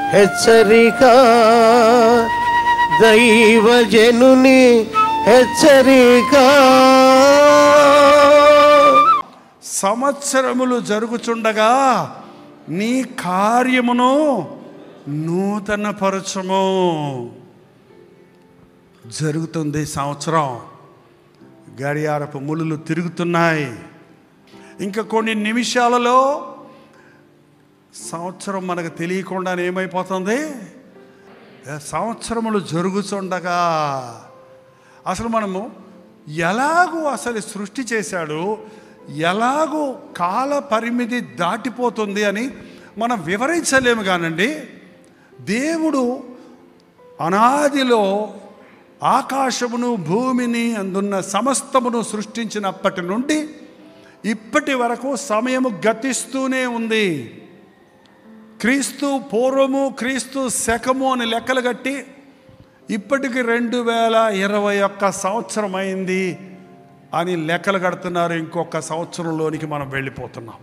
హెచ్చరిక, దైవజనుని హెచ్చరిక. సంవత్సరములు జరుగుచుండగా నీ కార్యమును నూతనపరచము. జరుగుతుంది సంవత్సరం, గడియారపు ములులు తిరుగుతున్నాయి. ఇంకా కొన్ని నిమిషాలలో సంవత్సరం మనకు తెలియకుండానే ఏమైపోతుంది? సంవత్సరములు జరుగుతుండగా అసలు మనము ఎలాగూ అసలు సృష్టి చేశాడు, ఎలాగూ కాల పరిమితి దాటిపోతుంది అని మనం వివరించలేము. కానండి దేవుడు అనాదిలో ఆకాశమును భూమిని అందున్న సమస్తమును సృష్టించినప్పటి నుండి ఇప్పటి వరకు సమయము గతిస్తూనే ఉంది. క్రీస్తు పూర్వము, క్రీస్తు శకము అని లెక్కలు కట్టి ఇప్పటికి 2021 సంవత్సరం అయింది అని లెక్కలు కడుతున్నారు. ఇంకొక సంవత్సరంలోనికి మనం వెళ్ళిపోతున్నాం.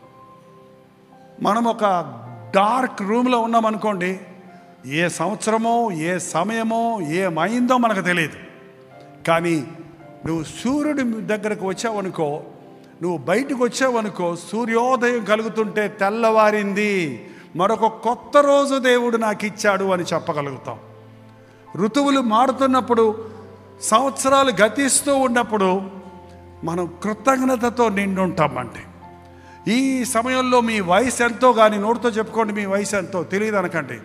మనం ఒక డార్క్ రూమ్లో ఉన్నామనుకోండి, ఏ సంవత్సరమో ఏ సమయమో ఏమైందో మనకు తెలియదు. కానీ నువ్వు సూర్యుడి దగ్గరకు వచ్చావనుకో, నువ్వు బయటకు వచ్చావనుకో, సూర్యోదయం కలుగుతుంటే తెల్లవారింది, మరొక కొత్త రోజు దేవుడు నాకు ఇచ్చాడు అని చెప్పగలుగుతాం. ఋతువులు మారుతున్నప్పుడు, సంవత్సరాలు గతిస్తూ ఉన్నప్పుడు మనం కృతజ్ఞతతో నిండి ఉంటామంటే. ఈ సమయంలో మీ వయసు ఎంతో కానీ నోటితో చెప్పుకోండి, మీ వయసు ఎంతో తెలియదు అనకండి.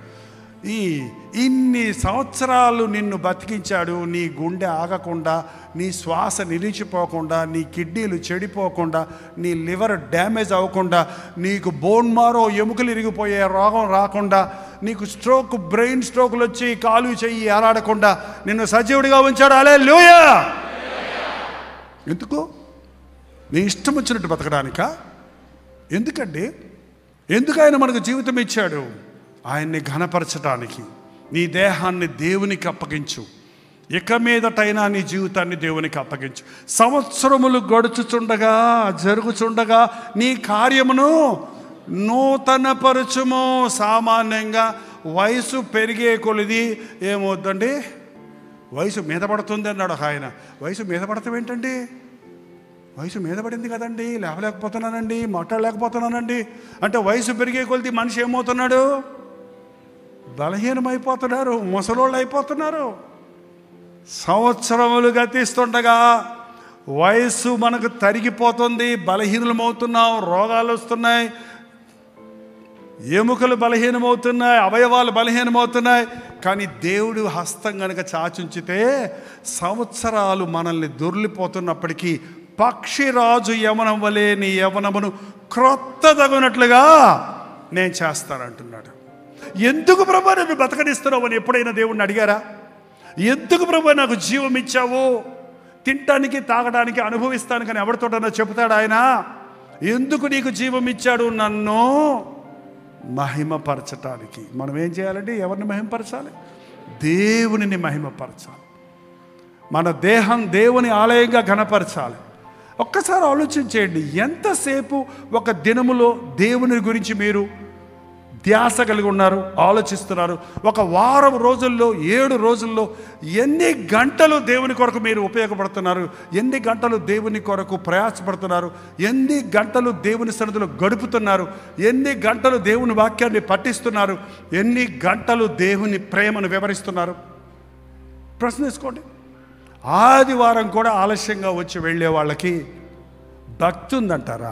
ఇన్ని సంవత్సరాలు నిన్ను బతికించాడు, నీ గుండె ఆగకుండా, నీ శ్వాస నిలిచిపోకుండా, నీ కిడ్నీలు చెడిపోకుండా, నీ లివర్ డ్యామేజ్ అవ్వకుండా, నీకు బోన్ మారో ఎముకలు ఇరిగిపోయే రోగం రాకుండా, నీకు స్ట్రోక్, బ్రెయిన్ స్ట్రోకులు వచ్చి కాలు చెయ్యి ఏలాడకుండా నిన్ను సజీవుడిగా ఉంచాడు. హల్లెలూయా! ఎందుకు? నీ ఇష్టం వచ్చినట్టు బతకడానికా? ఎందుకండి? ఎందుకు ఆయన మనకు జీవితం ఇచ్చాడు? ఆయన్ని ఘనపరచడానికి. నీ దేహాన్ని దేవునికి అప్పగించు. ఇక మీదటైనా నీ జీవితాన్ని దేవునికి అప్పగించు. సంవత్సరములు గడుచుచుండగా, జరుగుచుండగా నీ కార్యమును నూతనపరచుము. సామాన్యంగా వయసు పెరిగే కొలిది ఏమవుతుందండి? వయసు మీద పడుతుంది అన్నాడు ఆయన. వయసు మీద పడతాం ఏంటండి? వయసు మీద పడింది కదండి, లేవలేకపోతున్నానండి, మాట్లాడలేకపోతున్నానండి అంటే వయసు పెరిగే కొలిది మనిషి ఏమవుతున్నాడు? బలహీనమైపోతున్నారు, ముసలోళ్ళు అయిపోతున్నారు. సంవత్సరములు గతిస్తుండగా వయస్సు మనకు తరిగిపోతుంది, బలహీనమవుతున్నాం, రోగాలు వస్తున్నాయి, ఎముకలు బలహీనమవుతున్నాయి, అవయవాలు బలహీనమవుతున్నాయి. కానీ దేవుడు హస్తం కనుక చాచుంచితే సంవత్సరాలు మనల్ని దొర్లిపోతున్నప్పటికీ పక్షిరాజు యవనం వలె నీ యవనమును క్రొత్తదగునట్లుగా నేను చేస్తానంటున్నాడు. ఎందుకు ప్రభా నన్ను బతకనిస్తున్నావు అని ఎప్పుడైనా దేవుణ్ణి అడిగారా? ఎందుకు ప్రభా నాకు జీవం ఇచ్చావు? తినటానికి, తాగడానికి, అనుభవిస్తానికని ఎవరితోటన్నా చెబుతాడు ఆయన? ఎందుకు నీకు జీవం ఇచ్చాడు? నన్ను మహిమపరచటానికి. మనం ఏం చేయాలంటే ఎవరిని మహిమపరచాలి? దేవునిని మహిమపరచాలి. మన దేహం దేవుని ఆలయంగా ఘనపరచాలి. ఒక్కసారి ఆలోచించేయండి, ఎంతసేపు ఒక దినములో దేవుని గురించి మీరు ధ్యాస కలిగి ఉన్నారు, ఆలోచిస్తున్నారు? ఒక వారం రోజుల్లో, 7 రోజుల్లో ఎన్ని గంటలు దేవుని కొరకు మీరు ఉపయోగపడుతున్నారు? ఎన్ని గంటలు దేవుని కొరకు ప్రయాసపడుతున్నారు? ఎన్ని గంటలు దేవుని సన్నిధిలో గడుపుతున్నారు? ఎన్ని గంటలు దేవుని వాక్యాన్ని పఠిస్తున్నారు? ఎన్ని గంటలు దేవుని ప్రేమను వివరిస్తున్నారు? ప్రశ్నించుకోండి. ఆదివారం కూడా ఆలస్యంగా వచ్చి వెళ్ళే వాళ్ళకి భక్తి ఉందంటారా?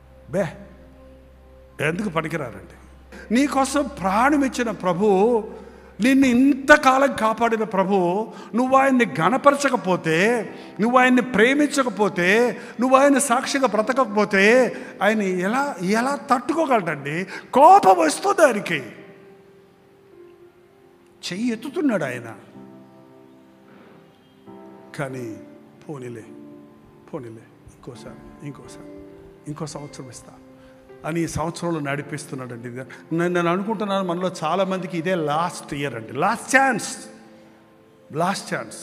ఎందుకు పనికిరారండి? నీకోసం ప్రాణం ఇచ్చిన ప్రభు, నిన్ను ఇంతకాలం కాపాడిన ప్రభు, నువ్వు ఆయన్ని ఘనపరచకపోతే, నువ్వు ఆయన్ని ప్రేమించకపోతే, నువ్వు ఆయన సాక్షిగా బ్రతకకపోతే ఆయన ఎలా తట్టుకోగలడండి? కోపం వస్తుంది ఆయనకి. చెయ్యి ఎత్తుతున్నాడు ఆయన. కానీ పోనీలే ఇంకో సంవత్సరం ఇస్తా అని ఈ సంవత్సరంలో నడిపిస్తున్నాడండి. నేను అనుకుంటున్నాను మనలో చాలామందికి ఇదే లాస్ట్ ఇయర్ అండి, లాస్ట్ ఛాన్స్.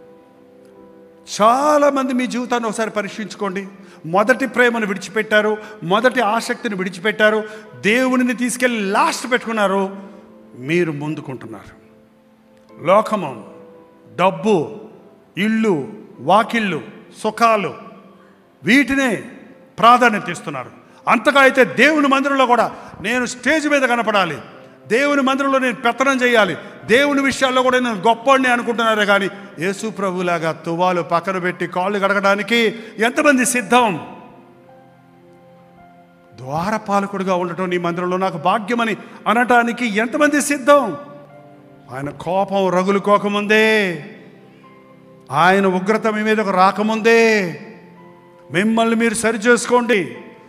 చాలామంది మీ జీవితాన్ని ఒకసారి పరీక్షించుకోండి. మొదటి ప్రేమను విడిచిపెట్టారు, మొదటి ఆసక్తిని విడిచిపెట్టారు, దేవునిని తీసుకెళ్ళి లాస్ట్ పెట్టుకున్నారు. మీరు ముందుకుంటున్నారు. లోకము, డబ్బు, ఇళ్ళు, వాకిళ్ళు, సుఖాలు, వీటినే ప్రాధాన్యత ఇస్తున్నారు. అంతగా అయితే దేవుని మందిరంలో కూడా నేను స్టేజ్ మీద కనపడాలి, దేవుని మందిరంలో నేను పెత్తనం చేయాలి, దేవుని విషయాల్లో కూడా నేను గొప్పవాడిని అనుకుంటున్నారే కానీ యేసు ప్రభులాగా తువాలు పక్కన పెట్టి కాళ్ళు కడగడానికి ఎంతమంది సిద్ధం? ద్వారపాలకుడిగా ఉండటం నీ మందిరంలో నాకు భాగ్యమని అనటానికి ఎంతమంది సిద్ధం? ఆయన కోపం రగులుకోకముందే, ఆయన ఉగ్రత మీ మీదకు రాకముందే మిమ్మల్ని మీరు సరిచేసుకోండి.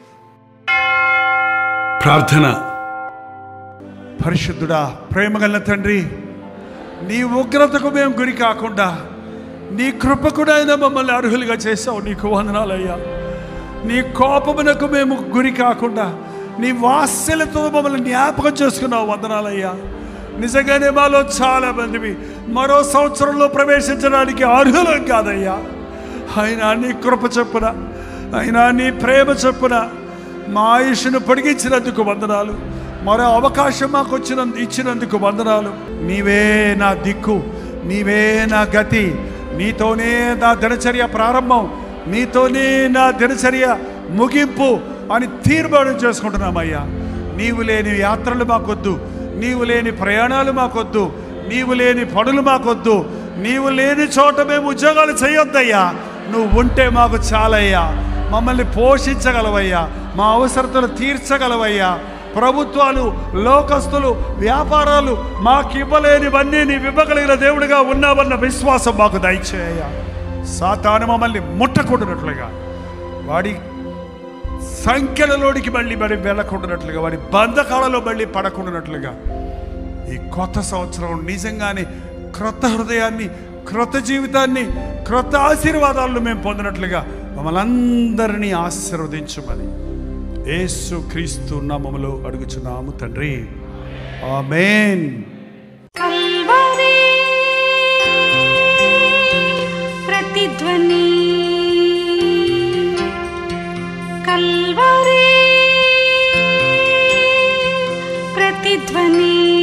ప్రార్థన. పరిశుద్ధుడా, ప్రేమగల తండ్రి, నీ ఉగ్రతకు మేము గురి కాకుండా నీ కృపకుడు అయినా మమ్మల్ని అర్హులుగా చేసావు. నీకు వందనాలయ్యా. నీ కోపమునకు మేము గురి కాకుండా నీ వాత్సల్యతో మమ్మల్ని జ్ఞాపకం చేసుకున్నావు. వందనాలయ్యా. నిజంగానే మాలో చాలా మందివి మరో సంవత్సరంలో ప్రవేశించడానికి అర్హులం కాదయ్యా. అయినా నీ కృప చొప్పున, అయినా నీ ప్రేమ చొప్పున మా ఆయుష్ను పొడిగించినందుకు వందనాలు. మరో అవకాశం మాకు ఇచ్చినందుకు వందనాలు. నీవే నా దిక్కు, నీవే నా గతి, నీతోనే నా దినచర్య ప్రారంభం, నీతోనే నా దినచర్య ముగింపు అని తీర్మానం చేసుకుంటున్నామయ్యా. నీవు లేని యాత్రలు మాకొద్దు, నీవు లేని ప్రయాణాలు మాకొద్దు, నీవు లేని పనులు మాకొద్దు, నీవు లేని చోట మేము ఉద్యోగాలు చేయొద్దయ్యా. నువ్వు ఉంటే మాకు చాలయ్యా. మమ్మల్ని పోషించగలవయ్యా, మా అవసరతలు తీర్చగలవయ్యా. ప్రభుత్వాలు, లోకస్తులు, వ్యాపారాలు మాకు ఇవ్వలేనివన్నీ నీవు ఇవ్వగలిగిన దేవుడిగా ఉన్నావన్న విశ్వాసం మాకు దయచేయ. సాతాను మమ్మల్ని ముట్టకూడనట్లుగా, వాడి సంఖ్యలలోనికి మళ్ళీ వెళ్ళకూడనట్లుగా, వాడి బంధకాలలో మళ్ళీ పడకూడనట్లుగా ఈ కొత్త సంవత్సరం నిజంగానే క్రొత్త హృదయాన్ని, క్రొత్త జీవితాన్ని, క్రొత్త ఆశీర్వాదాలను మేము పొందినట్లుగా మమ్మల్ని అందరినీ ఆశీర్వదించమని యేసు క్రీస్తు నామములో అడుగుచున్నాము తండ్రి. ఆమేన్. కల్వరి ప్రతిధ్వని, కల్వరి ప్రతిధ్వని.